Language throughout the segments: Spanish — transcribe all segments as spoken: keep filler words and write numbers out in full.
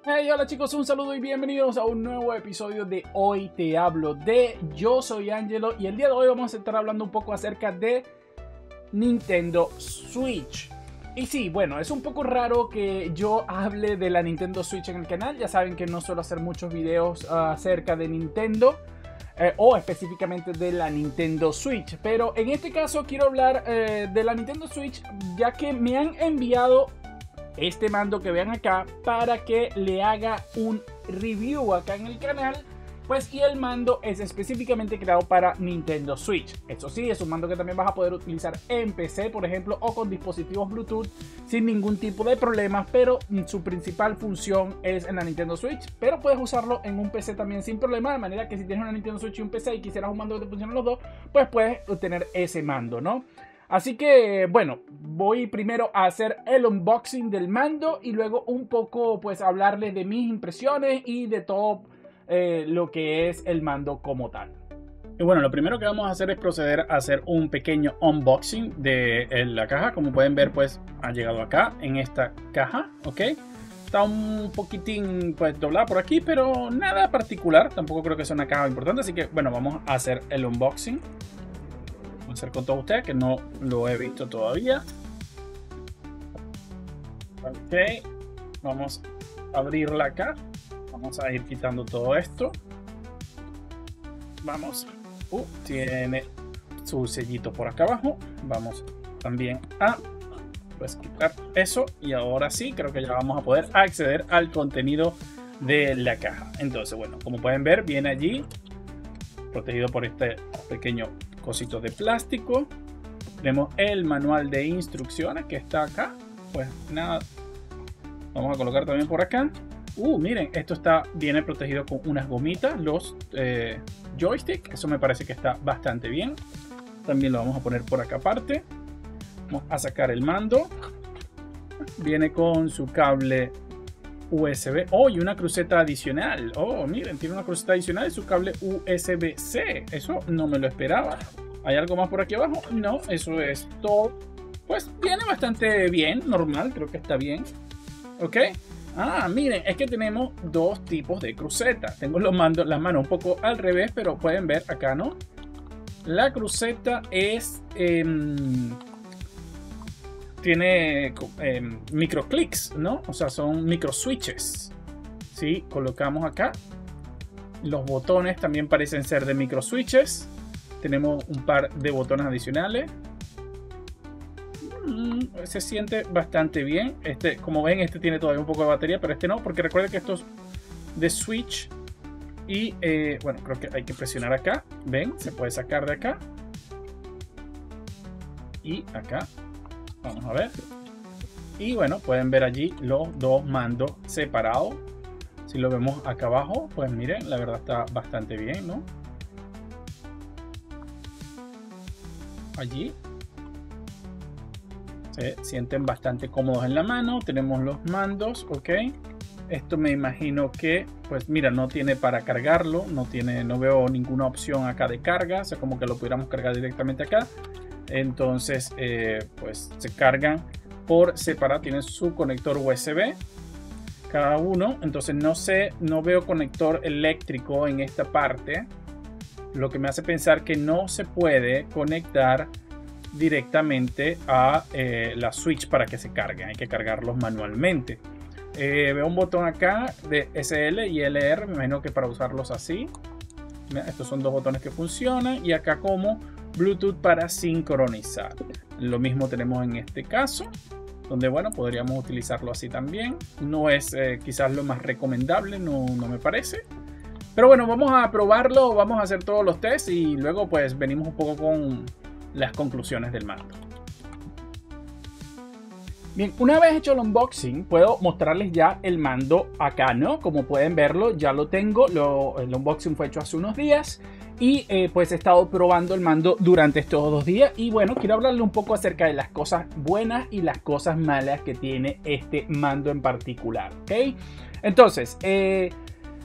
Hey, hola chicos, un saludo y bienvenidos a un nuevo episodio de Hoy Te Hablo de. Yo soy Angelo y el día de hoy vamos a estar hablando un poco acerca de Nintendo Switch. Y sí, bueno, es un poco raro que yo hable de la Nintendo Switch en el canal. Ya saben que no suelo hacer muchos videos uh, acerca de Nintendo eh, o específicamente de la Nintendo Switch. Pero en este caso quiero hablar eh, de la Nintendo Switch, ya que me han enviado este mando que vean acá para que le haga un review acá en el canal. Pues y el mando es específicamente creado para Nintendo Switch. Eso sí, es un mando que también vas a poder utilizar en P C, por ejemplo, o con dispositivos Bluetooth sin ningún tipo de problemas, pero su principal función es en la Nintendo Switch. Pero puedes usarlo en un P C también sin problema, de manera que si tienes una Nintendo Switch y un P C y quisieras un mando que te funcione los dos, pues puedes tener ese mando, ¿no? Así que, bueno, voy primero a hacer el unboxing del mando y luego un poco, pues, hablarles de mis impresiones y de todo eh, lo que es el mando como tal. Y bueno, lo primero que vamos a hacer es proceder a hacer un pequeño unboxing de la caja. Como pueden ver, pues, ha llegado acá en esta caja, ¿ok? Está un poquitín, pues, doblada por aquí, pero nada particular. Tampoco creo que sea una caja importante, así que, bueno, vamos a hacer el unboxing. Hacer con todos ustedes, que no lo he visto todavía. Ok, vamos a abrirla acá. Vamos a ir quitando todo esto. Vamos. Uh, tiene su sellito por acá abajo. Vamos también a pues quitar eso. Y ahora sí, creo que ya vamos a poder acceder al contenido de la caja. Entonces, bueno, como pueden ver, viene allí protegido por este pequeño cositos de plástico. Tenemos el manual de instrucciones que está acá. Pues nada, vamos a colocar también por acá. Uh, miren, esto está viene protegido con unas gomitas, los eh, joystick. Eso me parece que está bastante bien. También lo vamos a poner por acá aparte. Vamos a sacar el mando. Viene con su cable U S B. Oh, y una cruceta adicional. Oh, miren, tiene una cruceta adicional y su cable U S B C. Eso no me lo esperaba. ¿Hay algo más por aquí abajo? No, eso es todo. Pues viene bastante bien, normal, creo que está bien. Ok. Ah, miren, es que tenemos dos tipos de cruceta. Tengo los mandos, las manos un poco al revés, pero pueden ver acá, ¿no? La cruceta es... Eh, tiene eh, microclicks, ¿no? O sea, son micro switches. ¿Sí? Colocamos acá. Los botones también parecen ser de micro switches. Tenemos un par de botones adicionales. Mm, se siente bastante bien. Este, como ven, este tiene todavía un poco de batería, pero este no, porque recuerden que esto es de switch. Y eh, bueno, creo que hay que presionar acá. Ven, se puede sacar de acá. Y acá. Vamos a ver. Y bueno, pueden ver allí los dos mandos separados. Si lo vemos acá abajo, pues miren, la verdad está bastante bien, ¿no? Allí se sienten bastante cómodos en la mano. Tenemos los mandos, ok. Esto me imagino que, pues mira, no tiene para cargarlo. No tiene, no veo ninguna opción acá de carga. O sea, como que lo pudiéramos cargar directamente acá. Entonces, eh, pues se cargan por separado. Tienen su conector U S B cada uno. Entonces no sé, no veo conector eléctrico en esta parte, lo que me hace pensar que no se puede conectar directamente a eh, la Switch para que se carguen. Hay que cargarlos manualmente. Eh, veo un botón acá de S L y L R. Me imagino que para usarlos así. Estos son dos botones que funcionan. Y acá como Bluetooth para sincronizar. Lo mismo tenemos en este caso, donde bueno, podríamos utilizarlo así también. No es eh, quizás lo más recomendable, no, no me parece. Pero bueno, vamos a probarlo, vamos a hacer todos los tests y luego pues venimos un poco con las conclusiones del mando. Bien, una vez hecho el unboxing, puedo mostrarles ya el mando acá, ¿no? Como pueden verlo, ya lo tengo. Lo, el unboxing fue hecho hace unos días. Y eh, pues he estado probando el mando durante estos dos días. Y bueno, quiero hablarle un poco acerca de las cosas buenas y las cosas malas que tiene este mando en particular, ¿ok? Entonces, eh,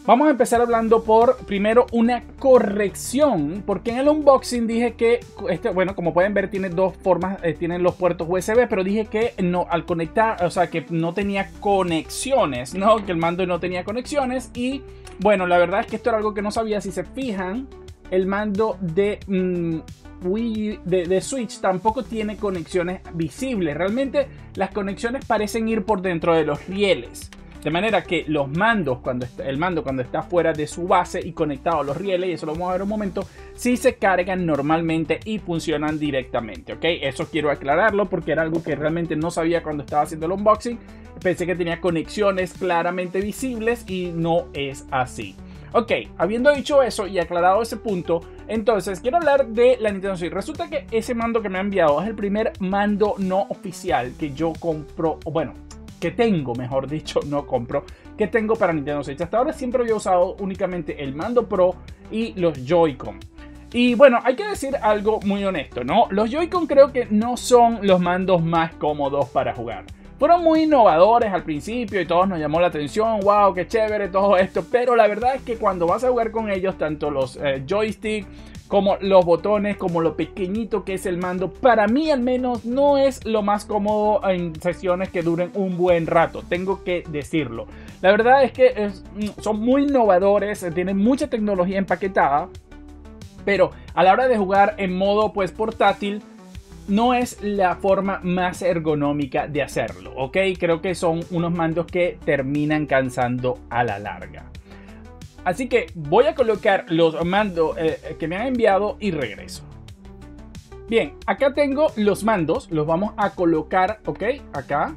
Vamos a empezar hablando por, primero, una corrección, porque en el unboxing dije que, este, bueno, como pueden ver, tiene dos formas, eh, tienen los puertos U S B, pero dije que no, al conectar, o sea, que no tenía conexiones, ¿no? Que el mando no tenía conexiones y, bueno, la verdad es que esto era algo que no sabía. Si se fijan, el mando de, mmm, Wii, de, de Switch tampoco tiene conexiones visibles. Realmente las conexiones parecen ir por dentro de los rieles. De manera que los mandos, cuando está, el mando cuando está fuera de su base y conectado a los rieles, y eso lo vamos a ver un momento, sí se cargan normalmente y funcionan directamente, ¿ok? Eso quiero aclararlo porque era algo que realmente no sabía cuando estaba haciendo el unboxing. Pensé que tenía conexiones claramente visibles y no es así. Ok, habiendo dicho eso y aclarado ese punto, entonces quiero hablar de la Nintendo Switch. Resulta que ese mando que me ha enviado es el primer mando no oficial que yo compro, bueno, que tengo, mejor dicho, no compro, que tengo para Nintendo Switch. Hasta ahora siempre había usado únicamente el mando Pro y los Joy-Con. Y bueno, hay que decir algo muy honesto, ¿no? Los Joy-Con creo que no son los mandos más cómodos para jugar. Fueron muy innovadores al principio y todos nos llamó la atención, wow, qué chévere todo esto, pero la verdad es que cuando vas a jugar con ellos, tanto los eh, joystick como los botones, como lo pequeñito que es el mando, para mí al menos no es lo más cómodo en sesiones que duren un buen rato, tengo que decirlo. La verdad es que es, son muy innovadores, tienen mucha tecnología empaquetada, pero a la hora de jugar en modo pues portátil, no es la forma más ergonómica de hacerlo, ¿ok? Creo que son unos mandos que terminan cansando a la larga. Así que voy a colocar los mandos eh, que me han enviado y regreso. Bien, acá tengo los mandos, los vamos a colocar, ¿ok? Acá.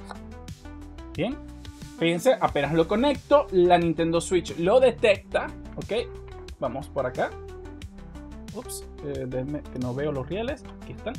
Bien, fíjense, apenas lo conecto, la Nintendo Switch lo detecta, ¿ok? Vamos por acá. Ups, eh, déjenme que no veo los rieles. Aquí están.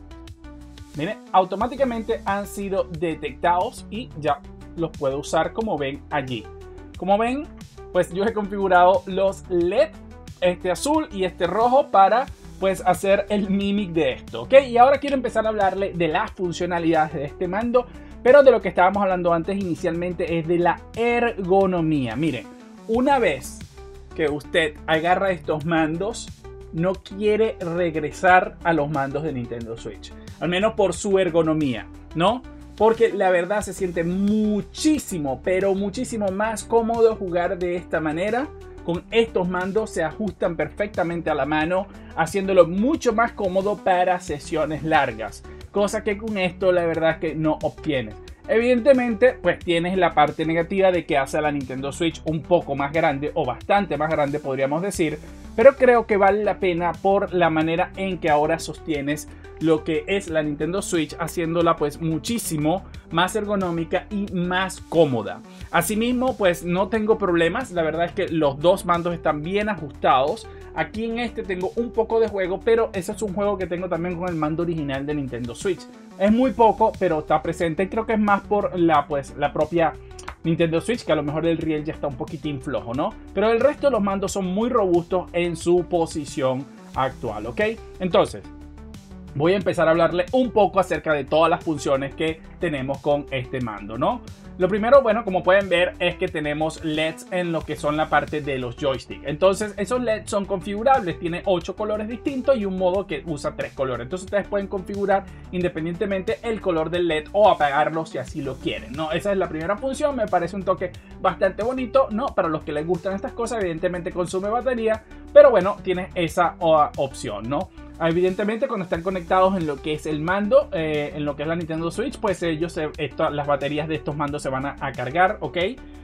Miren, automáticamente han sido detectados y ya los puedo usar como ven allí. Como ven, pues yo he configurado los L E D, este azul y este rojo, para pues hacer el mimic de esto, ¿ok? Y ahora quiero empezar a hablarle de las funcionalidades de este mando, pero de lo que estábamos hablando antes inicialmente es de la ergonomía. Miren, una vez que usted agarra estos mandos, no quiere regresar a los mandos de Nintendo Switch, al menos por su ergonomía, ¿no? Porque la verdad se siente muchísimo, pero muchísimo más cómodo jugar de esta manera. Con estos mandos se ajustan perfectamente a la mano, haciéndolo mucho más cómodo para sesiones largas, cosa que con esto la verdad es que no obtienes. Evidentemente, pues tienes la parte negativa de que hace a la Nintendo Switch un poco más grande, o bastante más grande podríamos decir, pero creo que vale la pena por la manera en que ahora sostienes lo que es la Nintendo Switch, haciéndola pues muchísimo más ergonómica y más cómoda. Asimismo, pues no tengo problemas, la verdad es que los dos mandos están bien ajustados. Aquí en este tengo un poco de juego, pero ese es un juego que tengo también con el mando original de Nintendo Switch. Es muy poco, pero está presente y creo que es más por la, pues, la propia Nintendo Switch, que a lo mejor el riel ya está un poquitín flojo, ¿no? Pero el resto de los mandos son muy robustos en su posición actual, ¿ok? Entonces, voy a empezar a hablarle un poco acerca de todas las funciones que tenemos con este mando, ¿no? Lo primero, bueno, como pueden ver, es que tenemos L E Ds en lo que son la parte de los joysticks. Entonces, esos L E Ds son configurables. Tiene ocho colores distintos y un modo que usa tres colores. Entonces, ustedes pueden configurar independientemente el color del L E D o apagarlo si así lo quieren, ¿no? Esa es la primera función. Me parece un toque bastante bonito, ¿no? Para los que les gustan estas cosas, evidentemente consume batería, pero bueno, tiene esa opción, ¿no? Evidentemente, cuando están conectados en lo que es el mando, eh, en lo que es la Nintendo Switch, pues ellos, eh, esto, las baterías de estos mandos se van a, a cargar, ¿ok?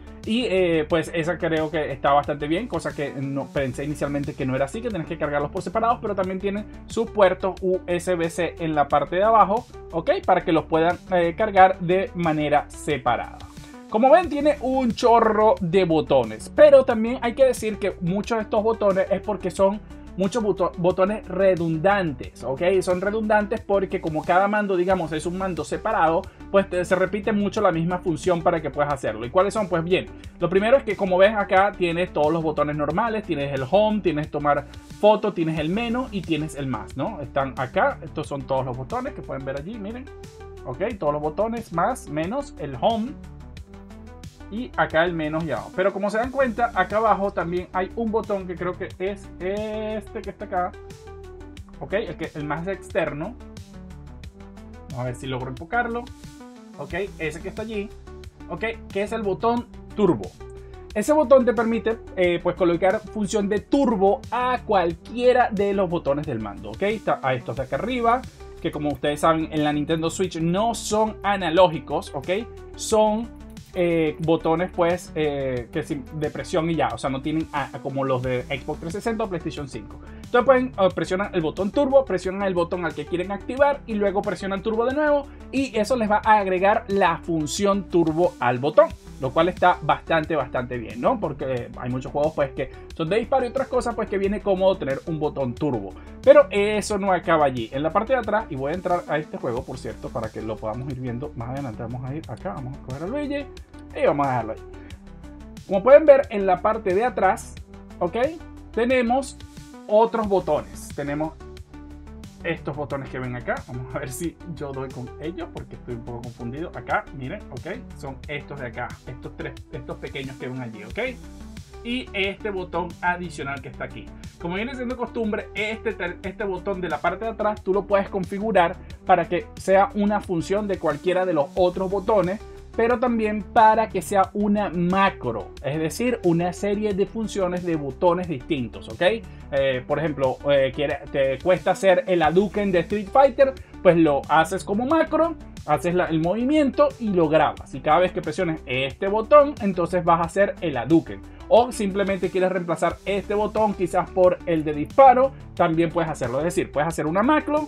Y eh, pues esa creo que está bastante bien, cosa que no pensé inicialmente que no era así, que tenés que cargarlos por separados, pero también tienen su puerto U S B C en la parte de abajo, ¿ok? Para que los puedan eh, cargar de manera separada. Como ven, tiene un chorro de botones, pero también hay que decir que muchos de estos botones es porque son muchos botones redundantes, ¿ok? Son redundantes porque como cada mando, digamos, es un mando separado, pues te, se repite mucho la misma función para que puedas hacerlo. ¿Y cuáles son? Pues bien, lo primero es que como ves acá tienes todos los botones normales, tienes el home, tienes tomar foto, tienes el menos y tienes el más, ¿no? Están acá, estos son todos los botones que pueden ver allí, miren, ¿ok? Todos los botones, más, menos, el home. y acá el menos y abajo. Pero como se dan cuenta, acá abajo también hay un botón que creo que es este que está acá. Ok, el, que, el más externo. Vamos a ver si logro enfocarlo. Ok, ese que está allí. Ok, que es el botón turbo. Ese botón te permite eh, pues colocar función de turbo a cualquiera de los botones del mando. Ok, está a estos de acá arriba, que como ustedes saben en la Nintendo Switch no son analógicos. Ok, son eh, botones pues eh, que de presión y ya. O sea, no tienen a, a como los de Xbox trescientos sesenta o PlayStation cinco. Entonces pueden uh, presionar el botón turbo, presionan el botón al que quieren activar y luego presionan turbo de nuevo, y eso les va a agregar la función turbo al botón, lo cual está bastante bastante bien, ¿no? Porque hay muchos juegos pues que son de disparo y otras cosas pues que viene cómodo tener un botón turbo. Pero eso no acaba allí. En la parte de atrás, y voy a entrar a este juego por cierto para que lo podamos ir viendo más adelante. Vamos a ir acá, vamos a coger al Luigi y vamos a dejarlo ahí. Como pueden ver en la parte de atrás, ok, tenemos otros botones. Tenemos estos botones que ven acá. Vamos a ver si yo doy con ellos porque estoy un poco confundido. Acá, miren, ok, son estos de acá, estos tres, estos pequeños que ven allí, ok. Y este botón adicional que está aquí. Como viene siendo costumbre, este, este botón de la parte de atrás tú lo puedes configurar para que sea una función de cualquiera de los otros botones, pero también para que sea una macro, es decir, una serie de funciones de botones distintos, ¿ok? Eh, por ejemplo, eh, quiere, te cuesta hacer el Hadouken de Street Fighter, pues lo haces como macro, haces la, el movimiento y lo grabas. Y cada vez que presiones este botón, entonces vas a hacer el Hadouken. O simplemente quieres reemplazar este botón quizás por el de disparo, también puedes hacerlo. Es decir, puedes hacer una macro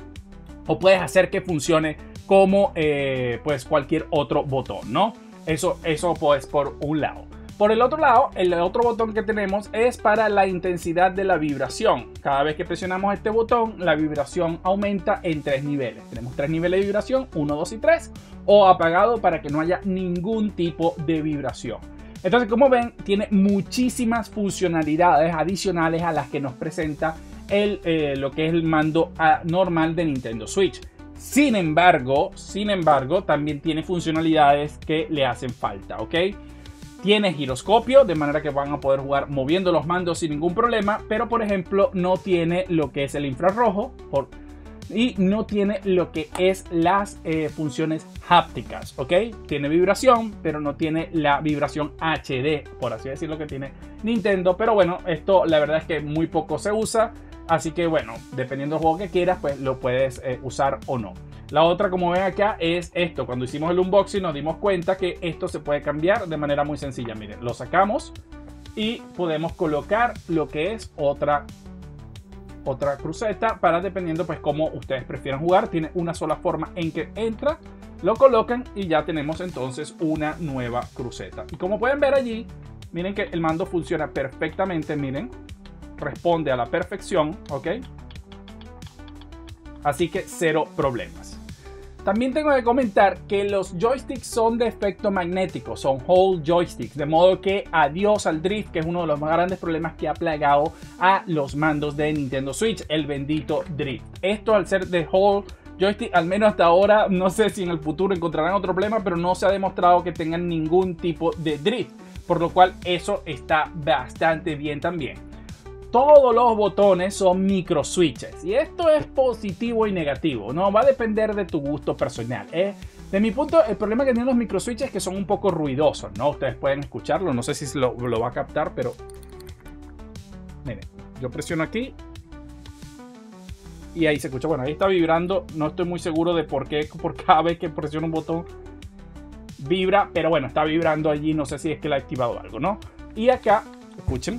o puedes hacer que funcione como eh, pues cualquier otro botón, ¿no? Eso, eso pues por un lado. Por el otro lado, el otro botón que tenemos es para la intensidad de la vibración. Cada vez que presionamos este botón, la vibración aumenta en tres niveles. Tenemos tres niveles de vibración, uno, dos y tres, o apagado para que no haya ningún tipo de vibración. Entonces, como ven, tiene muchísimas funcionalidades adicionales a las que nos presenta el, eh, lo que es el mando a, normal de Nintendo Switch. Sin embargo, sin embargo, también tiene funcionalidades que le hacen falta, ¿ok? Tiene giroscopio, de manera que van a poder jugar moviendo los mandos sin ningún problema, pero por ejemplo no tiene lo que es el infrarrojo por, y no tiene lo que es las eh, funciones hápticas, ¿ok? Tiene vibración, pero no tiene la vibración H D, por así decirlo, que tiene Nintendo, pero bueno, esto la verdad es que muy poco se usa. Así que bueno, dependiendo del juego que quieras, pues lo puedes eh, usar o no. La otra, como ven acá, es esto. Cuando hicimos el unboxing nos dimos cuenta que esto se puede cambiar de manera muy sencilla. Miren, lo sacamos y podemos colocar lo que es otra, otra cruceta para dependiendo pues cómo ustedes prefieran jugar. Tiene una sola forma en que entra, lo colocan y ya tenemos entonces una nueva cruceta. Y como pueden ver allí, miren que el mando funciona perfectamente, miren. Responde a la perfección, ¿ok? Así que cero problemas. También tengo que comentar que los joysticks son de efecto magnético, son Hall joysticks, de modo que adiós al drift, que es uno de los más grandes problemas que ha plagado a los mandos de Nintendo Switch, el bendito drift. Esto al ser de Hall joystick, al menos hasta ahora, no sé si en el futuro encontrarán otro problema, pero no se ha demostrado que tengan ningún tipo de drift, por lo cual eso está bastante bien también. Todos los botones son micro switches y esto es positivo y negativo, no va a depender de tu gusto personal. ¿eh? De mi punto, el problema que tienen los micro switches es que son un poco ruidosos, ¿no? Ustedes pueden escucharlo, no sé si lo, lo va a captar, pero miren, yo presiono aquí y ahí se escucha. Bueno, ahí está vibrando, no estoy muy seguro de por qué, por cada vez que presiono un botón vibra, pero bueno, está vibrando allí, no sé si es que le ha activado algo, ¿no? Y acá, escuchen.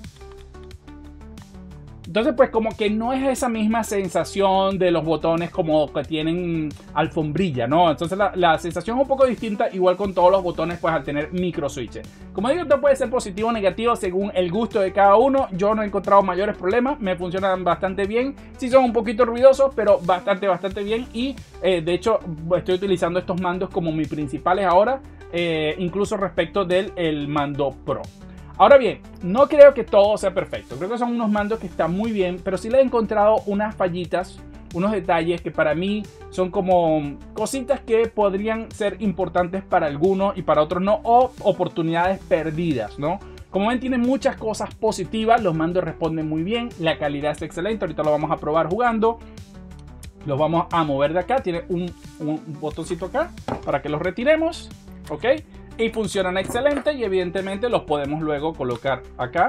Entonces pues como que no es esa misma sensación de los botones como que tienen alfombrilla, ¿no? Entonces la, la sensación es un poco distinta, igual con todos los botones pues al tener micro switches. Como digo, esto puede ser positivo o negativo según el gusto de cada uno. Yo no he encontrado mayores problemas, me funcionan bastante bien. Sí son un poquito ruidosos, pero bastante, bastante bien. Y eh, de hecho estoy utilizando estos mandos como mis principales ahora, eh, incluso respecto del el mando Pro. Ahora bien, no creo que todo sea perfecto. Creo que son unos mandos que están muy bien, pero sí le he encontrado unas fallitas unos detalles que para mí son como cositas que podrían ser importantes para algunos y para otros no, o oportunidades perdidas, ¿no? Como ven, tiene muchas cosas positivas, los mandos responden muy bien, la calidad es excelente, ahorita lo vamos a probar jugando. Los vamos a mover de acá, tiene un, un botoncito acá para que los retiremos, ¿ok? Y funcionan excelente y evidentemente los podemos luego colocar acá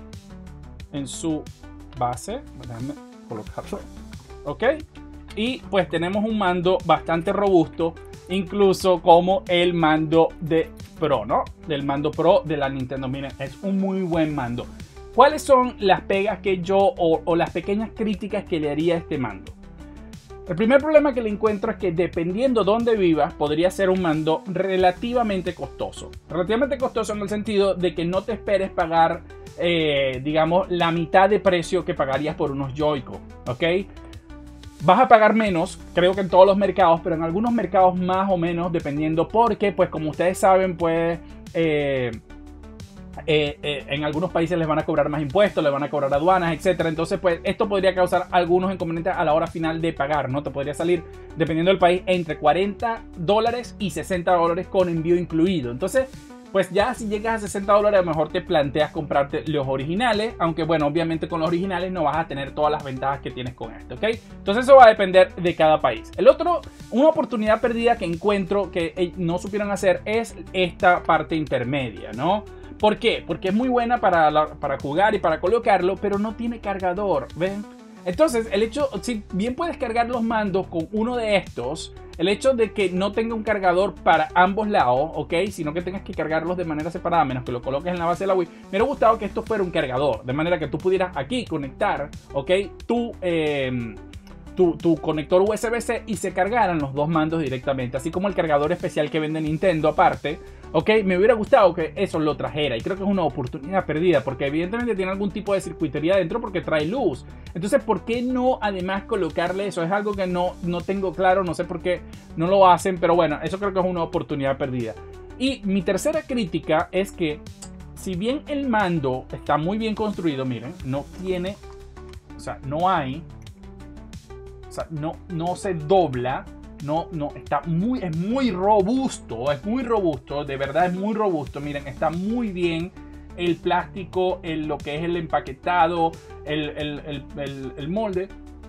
en su base. Déjame colocarlo, ¿ok? Y pues tenemos un mando bastante robusto, incluso como el mando de Pro, ¿no? Del mando Pro de la Nintendo. Miren, es un muy buen mando. ¿Cuáles son las pegas que yo o, o las pequeñas críticas que le haría a este mando? El primer problema que le encuentro es que dependiendo dónde vivas, podría ser un mando relativamente costoso. Relativamente costoso en el sentido de que no te esperes pagar, eh, digamos, la mitad de precio que pagarías por unos Joy-Con, ¿ok? Vas a pagar menos, creo que en todos los mercados, pero en algunos mercados más o menos, dependiendo, porque, pues, como ustedes saben, pues, eh, eh, eh, en algunos países les van a cobrar más impuestos, les van a cobrar aduanas, etcétera. Entonces, pues, esto podría causar algunos inconvenientes a la hora final de pagar, ¿no? Te podría salir, dependiendo del país, entre cuarenta dólares y sesenta dólares con envío incluido. Entonces, pues ya si llegas a sesenta dólares, a lo mejor te planteas comprarte los originales, aunque bueno, obviamente con los originales no vas a tener todas las ventajas que tienes con esto, ¿ok? Entonces eso va a depender de cada país. El otro, una oportunidad perdida que encuentro que no supieron hacer es esta parte intermedia, ¿no? ¿Por qué? Porque es muy buena para, la, para jugar y para colocarlo, pero no tiene cargador, ¿ven? Entonces, el hecho, si bien puedes cargar los mandos con uno de estos, el hecho de que no tenga un cargador para ambos lados, ¿ok? Sino que tengas que cargarlos de manera separada, menos que lo coloques en la base de la Wii. Me hubiera gustado que esto fuera un cargador, de manera que tú pudieras aquí conectar, ¿ok? Tu, eh, tu, tu conector U S B C y se cargaran los dos mandos directamente, así como el cargador especial que vende Nintendo aparte, ¿ok? Me hubiera gustado que eso lo trajera y creo que es una oportunidad perdida porque evidentemente tiene algún tipo de circuitería dentro porque trae luz. Entonces, ¿por qué no además colocarle eso? Es algo que no, no tengo claro, no sé por qué no lo hacen, pero bueno, eso creo que es una oportunidad perdida. Y mi tercera crítica es que si bien el mando está muy bien construido, miren, no tiene, o sea, no hay, o sea, no, no se dobla. No, no, está muy, es muy robusto, es muy robusto, de verdad es muy robusto. Miren, está muy bien el plástico, el, lo que es el empaquetado, el, el, el, el, el molde.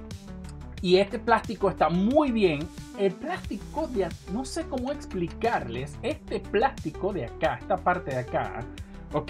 Y este plástico está muy bien. El plástico de, no sé cómo explicarles, este plástico de acá, esta parte de acá, ok,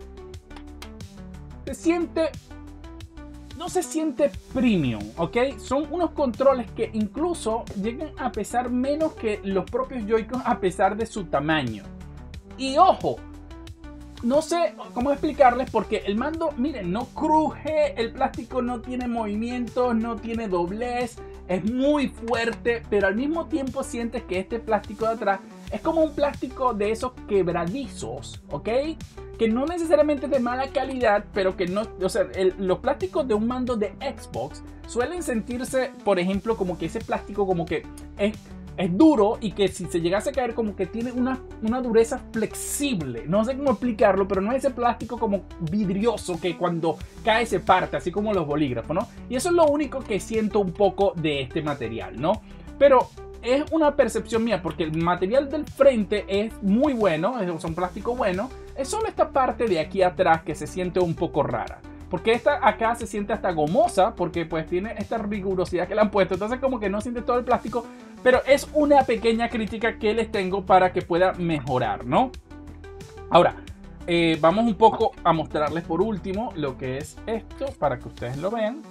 se siente... no se siente premium, ¿ok? Son unos controles que incluso llegan a pesar menos que los propios Joy-Con a pesar de su tamaño. Y ojo, no sé cómo explicarles porque el mando, miren, no cruje, el plástico no tiene movimientos, no tiene doblez, es muy fuerte, pero al mismo tiempo sientes que este plástico de atrás es como un plástico de esos quebradizos, ¿ok? Que no necesariamente es de mala calidad, pero que no, o sea, el, los plásticos de un mando de Xbox suelen sentirse, por ejemplo, como que ese plástico como que es, es duro y que si se llegase a caer como que tiene una, una dureza flexible. No sé cómo explicarlo, pero no es ese plástico como vidrioso que cuando cae se parte, así como los bolígrafos, ¿no? Y eso es lo único que siento un poco de este material, ¿no? Pero es una percepción mía porque el material del frente es muy bueno, es un plástico bueno. Es solo esta parte de aquí atrás que se siente un poco rara. Porque esta acá se siente hasta gomosa porque pues tiene esta rigurosidad que le han puesto. Entonces como que no siente todo el plástico. Pero es una pequeña crítica que les tengo para que pueda mejorar, ¿no? Ahora, eh, vamos un poco a mostrarles por último lo que es esto para que ustedes lo vean.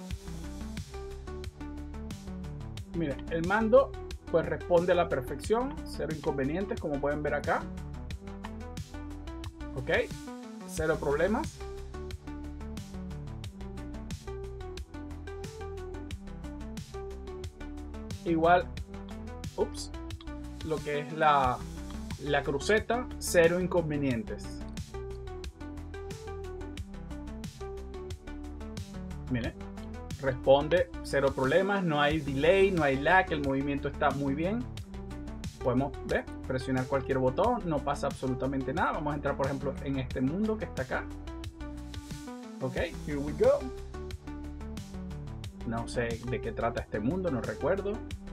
Miren, el mando pues responde a la perfección. Cero inconvenientes como pueden ver acá. Ok, cero problemas. Igual, ups, lo que es la, la cruceta, cero inconvenientes. Miren, responde, cero problemas, no hay delay, no hay lag, el movimiento está muy bien. Podemos ver, presionar cualquier botón, no pasa absolutamente nada. Vamos a entrar, por ejemplo, en este mundo que está acá. Ok, here we go. No sé de qué trata este mundo, no recuerdo.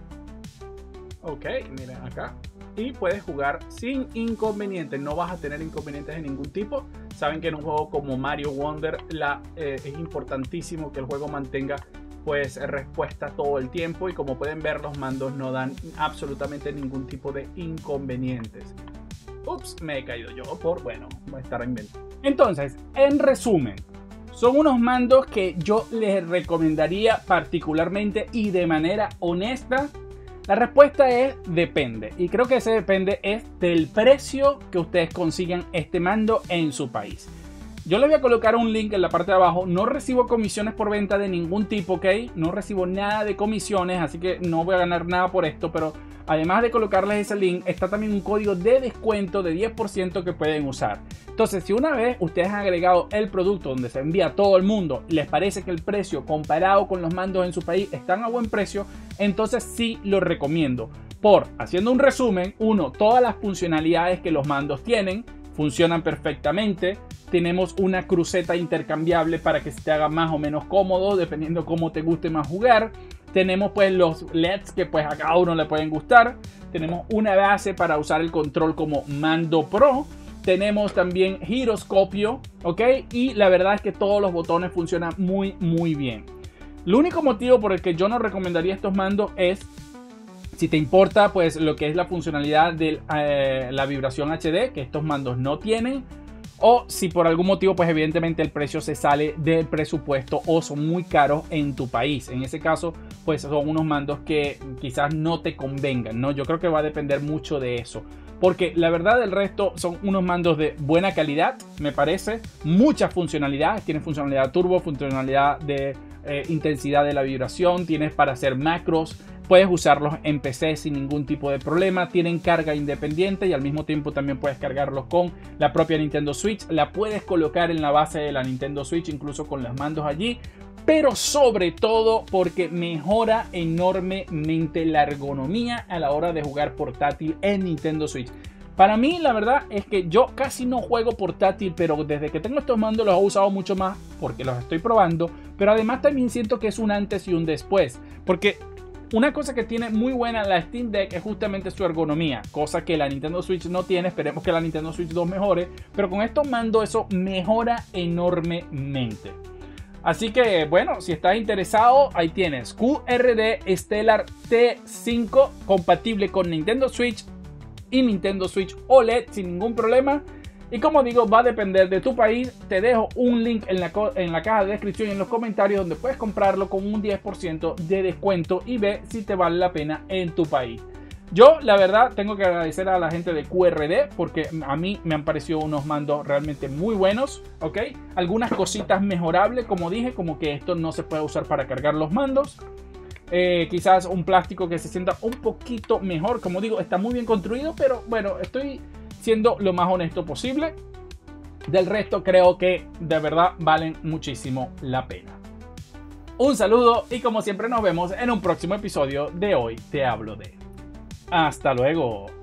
Ok, miren acá. Y puedes jugar sin inconvenientes, no vas a tener inconvenientes de ningún tipo. Saben que en un juego como Mario Wonder la, eh, es importantísimo que el juego mantenga pues respuesta todo el tiempo, y como pueden ver los mandos no dan absolutamente ningún tipo de inconvenientes. Ups, me he caído yo por, bueno, voy a estar inventando. Entonces, en resumen, son unos mandos que yo les recomendaría particularmente y de manera honesta. La respuesta es depende, y creo que ese depende es del precio que ustedes consigan este mando en su país. Yo les voy a colocar un link en la parte de abajo. No recibo comisiones por venta de ningún tipo, ¿ok? No recibo nada de comisiones, así que no voy a ganar nada por esto, pero además de colocarles ese link, está también un código de descuento de diez por ciento que pueden usar. Entonces, si una vez ustedes han agregado el producto donde se envía a todo el mundo y les parece que el precio comparado con los mandos en su país están a buen precio, entonces sí lo recomiendo. Por, haciendo un resumen, uno, todas las funcionalidades que los mandos tienen funcionan perfectamente. Tenemos una cruceta intercambiable para que se te haga más o menos cómodo dependiendo cómo te guste más jugar. Tenemos pues los L E Ds que pues a cada uno le pueden gustar. Tenemos una base para usar el control como mando pro. Tenemos también giroscopio, ¿ok? Y la verdad es que todos los botones funcionan muy muy bien. El único motivo por el que yo no recomendaría estos mandos es si te importa pues lo que es la funcionalidad de eh, la vibración H D, que estos mandos no tienen. O si por algún motivo pues evidentemente el precio se sale del presupuesto o son muy caros en tu país. En ese caso pues son unos mandos que quizás no te convengan, ¿no? Yo creo que va a depender mucho de eso. Porque la verdad del resto son unos mandos de buena calidad, me parece. Muchas funcionalidades. Tienen funcionalidad turbo, funcionalidad de eh, intensidad de la vibración. Tienes para hacer macros. Puedes usarlos en P C sin ningún tipo de problema. Tienen carga independiente y al mismo tiempo también puedes cargarlos con la propia Nintendo Switch. La puedes colocar en la base de la Nintendo Switch, incluso con los mandos allí. Pero sobre todo porque mejora enormemente la ergonomía a la hora de jugar portátil en Nintendo Switch. Para mí la verdad es que yo casi no juego portátil, pero desde que tengo estos mandos los he usado mucho más porque los estoy probando. Pero además también siento que es un antes y un después. Porque una cosa que tiene muy buena la Steam Deck es justamente su ergonomía, cosa que la Nintendo Switch no tiene. Esperemos que la Nintendo Switch dos mejore, pero con estos mandos eso mejora enormemente. Así que bueno, si estás interesado, ahí tienes Q R D Stellar T cinco, compatible con Nintendo Switch y Nintendo Switch O L E D sin ningún problema. Y como digo, va a depender de tu país. Te dejo un link en la, en la caja de descripción y en los comentarios donde puedes comprarlo con un diez por ciento de descuento y ve si te vale la pena en tu país. Yo, la verdad, tengo que agradecer a la gente de Q R D porque a mí me han parecido unos mandos realmente muy buenos, ¿ok? Algunas cositas mejorables, como dije, como que esto no se puede usar para cargar los mandos. Eh, quizás un plástico que se sienta un poquito mejor. Como digo, está muy bien construido, pero bueno, estoy siendo lo más honesto posible. Del resto, creo que de verdad valen muchísimo la pena. Un saludo y como siempre nos vemos en un próximo episodio de Hoy Te Hablo De. Hasta luego.